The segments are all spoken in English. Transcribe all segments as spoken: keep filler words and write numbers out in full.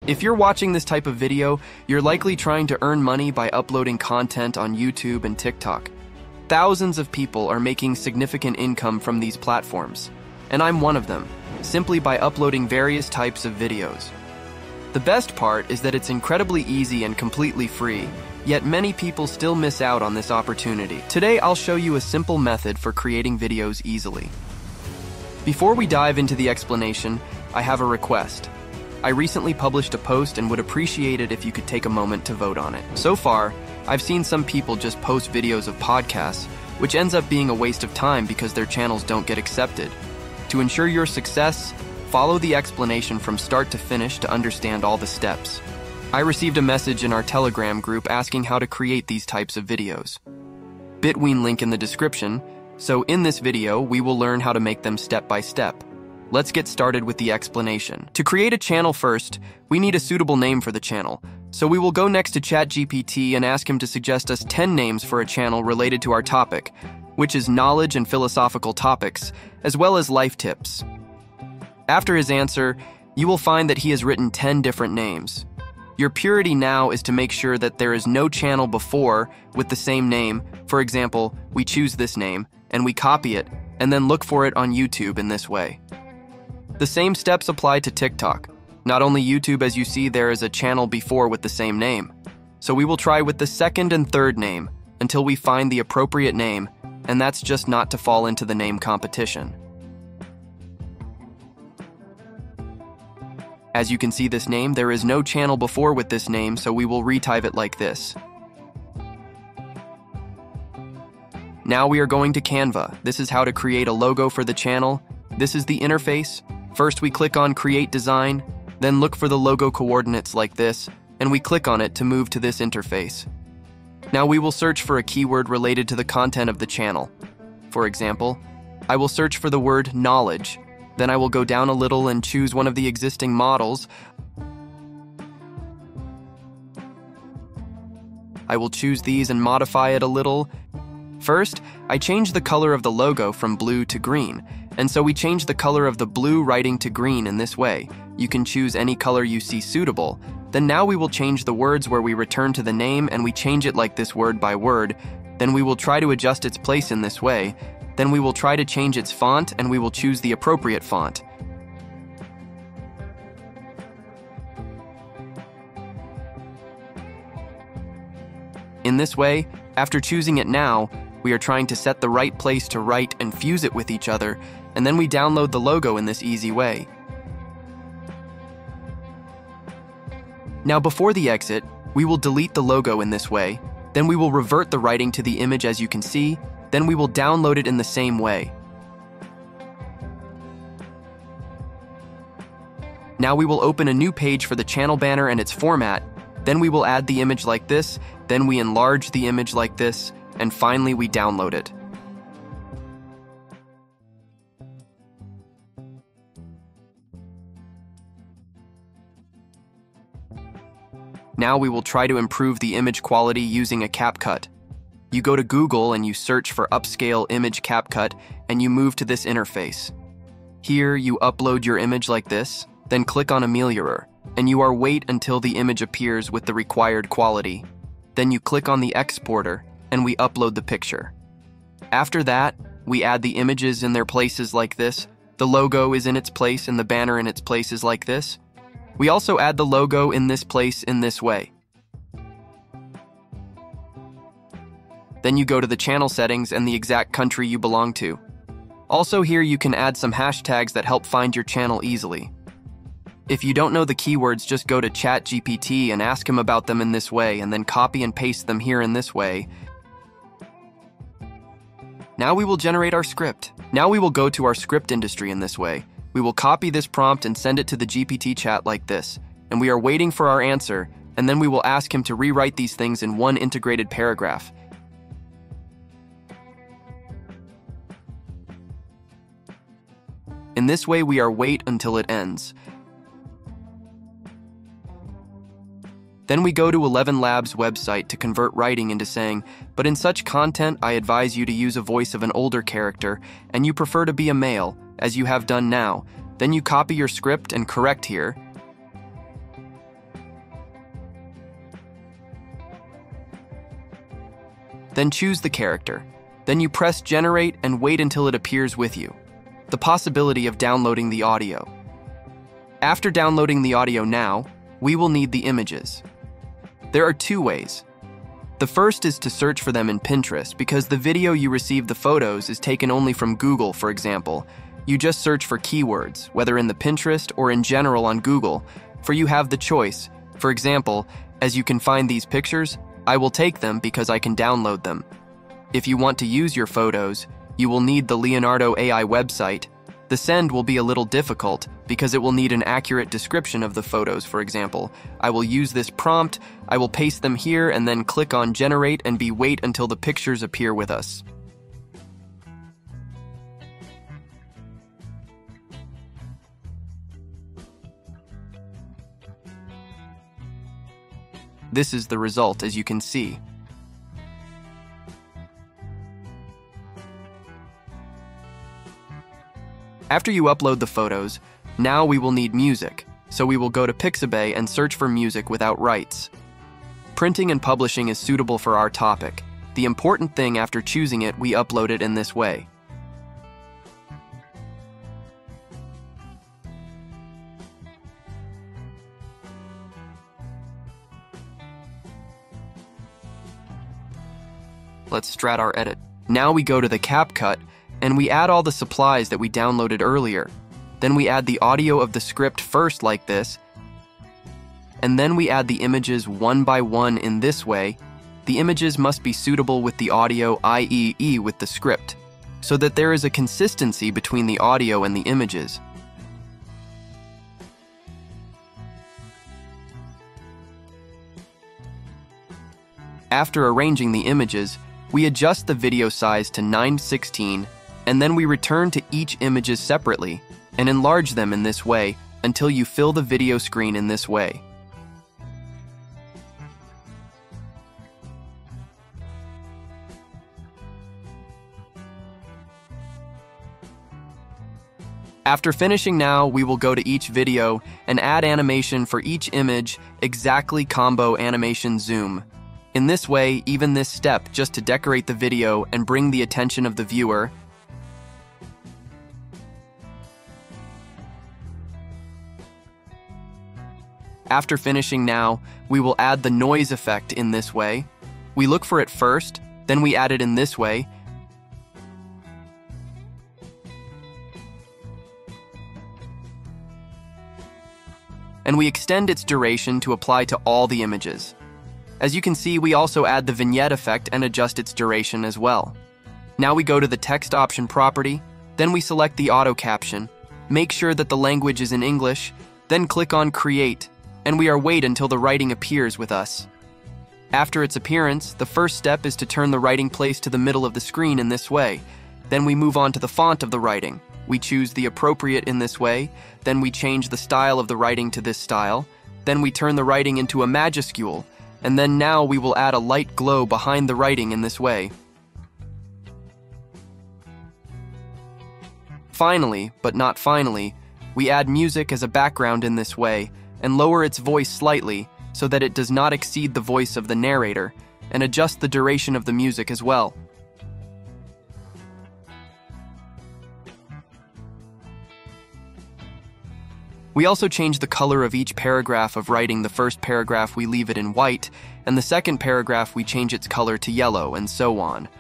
If you're watching this type of video, you're likely trying to earn money by uploading content on YouTube and TikTok. Thousands of people are making significant income from these platforms, and I'm one of them, simply by uploading various types of videos. The best part is that it's incredibly easy and completely free, yet many people still miss out on this opportunity. Today, I'll show you a simple method for creating videos easily. Before we dive into the explanation, I have a request. I recently published a post and would appreciate it if you could take a moment to vote on it. So far, I've seen some people just post videos of podcasts, which ends up being a waste of time because their channels don't get accepted. To ensure your success, follow the explanation from start to finish to understand all the steps. I received a message in our Telegram group asking how to create these types of videos. Bitween link in the description, so in this video, we will learn how to make them step by step. Let's get started with the explanation. To create a channel first, we need a suitable name for the channel. So we will go next to ChatGPT and ask him to suggest us ten names for a channel related to our topic, which is knowledge and philosophical topics, as well as life tips. After his answer, you will find that he has written ten different names. Your purity now is to make sure that there is no channel before with the same name. For example, we choose this name, and we copy it, and then look for it on YouTube in this way. The same steps apply to TikTok. Not only YouTube, as you see, there is a channel before with the same name. So we will try with the second and third name until we find the appropriate name, and that's just not to fall into the name competition. As you can see this name, there is no channel before with this name, so we will retype it like this. Now we are going to Canva. This is how to create a logo for the channel. This is the interface. First we click on Create Design, then look for the logo coordinates like this, and we click on it to move to this interface. Now we will search for a keyword related to the content of the channel. For example, I will search for the word knowledge. Then I will go down a little and choose one of the existing models. I will choose these and modify it a little. First, I change the color of the logo from blue to green, and so we change the color of the blue writing to green in this way. You can choose any color you see suitable. Then now we will change the words where we return to the name and we change it like this word by word. Then we will try to adjust its place in this way. Then we will try to change its font and we will choose the appropriate font. In this way, after choosing it now, we are trying to set the right place to write and fuse it with each other, and then we download the logo in this easy way. Now before the exit, we will delete the logo in this way, then we will revert the writing to the image as you can see, then we will download it in the same way. Now we will open a new page for the channel banner and its format, then we will add the image like this, then we enlarge the image like this, and finally we download it. Now we will try to improve the image quality using a CapCut. You go to Google and you search for Upscale Image CapCut and you move to this interface. Here you upload your image like this, then click on Ameliorer, and you are wait until the image appears with the required quality. Then you click on the exporter and we upload the picture. After that, we add the images in their places like this. The logo is in its place and the banner in its places like this. We also add the logo in this place in this way. Then you go to the channel settings and the exact country you belong to. Also here you can add some hashtags that help find your channel easily. If you don't know the keywords, just go to ChatGPT and ask him about them in this way and then copy and paste them here in this way. Now we will generate our script. Now we will go to our script industry in this way. We will copy this prompt and send it to the G P T chat like this, and we are waiting for our answer, and then we will ask him to rewrite these things in one integrated paragraph. In this way, we are wait until it ends. Then we go to Eleven Labs website to convert writing into saying, but in such content, I advise you to use a voice of an older character, and you prefer to be a male, as you have done now. Then you copy your script and correct here. Then choose the character. Then you press generate and wait until it appears with you. The possibility of downloading the audio. After downloading the audio now, we will need the images. There are two ways. The first is to search for them in Pinterest because the video you receive the photos is taken only from Google, for example. You just search for keywords, whether in the Pinterest or in general on Google, for you have the choice. For example, as you can find these pictures, I will take them because I can download them. If you want to use your photos, you will need the Leonardo A I website. The send will be a little difficult because it will need an accurate description of the photos, for example. I will use this prompt, I will paste them here and then click on generate and be wait until the pictures appear with us. This is the result, as you can see. After you upload the photos, now we will need music, so we will go to Pixabay and search for music without rights. Printing and publishing is suitable for our topic. The important thing after choosing it, we upload it in this way. Let's strat our edit. Now we go to the CapCut and we add all the supplies that we downloaded earlier. Then we add the audio of the script first like this, and then we add the images one by one in this way. The images must be suitable with the audio, that is with the script, so that there is a consistency between the audio and the images. After arranging the images, we adjust the video size to nine sixteen, and then we return to each images separately and enlarge them in this way until you fill the video screen in this way. After finishing now, we will go to each video and add animation for each image, exactly combo animation zoom. In this way, even this step just to decorate the video and bring the attention of the viewer. After finishing now, we will add the noise effect in this way. We look for it first, then we add it in this way. And we extend its duration to apply to all the images. As you can see, we also add the vignette effect and adjust its duration as well. Now we go to the text option property, then we select the auto caption, make sure that the language is in English, then click on create, and we are wait until the writing appears with us. After its appearance, the first step is to turn the writing place to the middle of the screen in this way. Then we move on to the font of the writing. We choose the appropriate in this way, then we change the style of the writing to this style, then we turn the writing into a majuscule, and then now we will add a light glow behind the writing in this way. Finally, but not finally, we add music as a background in this way and lower its voice slightly so that it does not exceed the voice of the narrator, and adjust the duration of the music as well. We also change the color of each paragraph of writing. The first paragraph we leave it in white, and the second paragraph we change its color to yellow, and so on.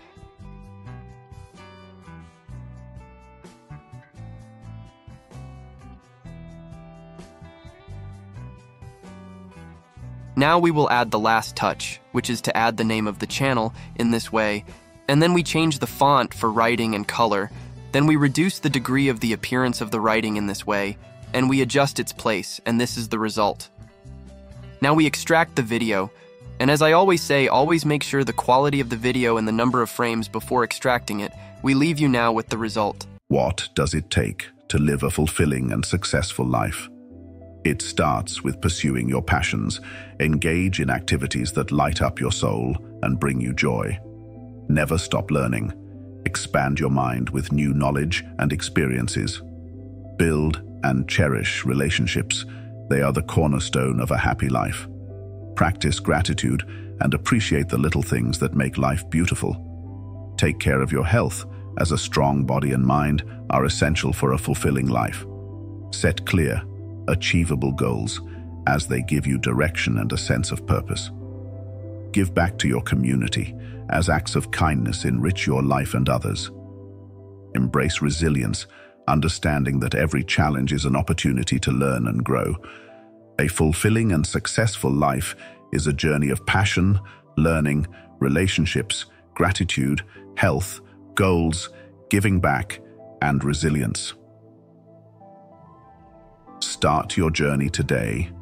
Now we will add the last touch, which is to add the name of the channel in this way, and then we change the font for writing and color. Then we reduce the degree of the appearance of the writing in this way, and we adjust its place, and this is the result. Now we extract the video, and as I always say, always make sure the quality of the video and the number of frames before extracting it. We leave you now with the result. What does it take to live a fulfilling and successful life? It starts with pursuing your passions. Engage in activities that light up your soul and bring you joy. Never stop learning. Expand your mind with new knowledge and experiences. Build and cherish relationships. They are the cornerstone of a happy life. Practice gratitude and appreciate the little things that make life beautiful. Take care of your health, as a strong body and mind are essential for a fulfilling life. Set clear, achievable goals, as they give you direction and a sense of purpose. Give back to your community, as acts of kindness enrich your life and others. Embrace resilience, understanding that every challenge is an opportunity to learn and grow. A fulfilling and successful life is a journey of passion, learning, relationships, gratitude, health, goals, giving back, and resilience. Start your journey today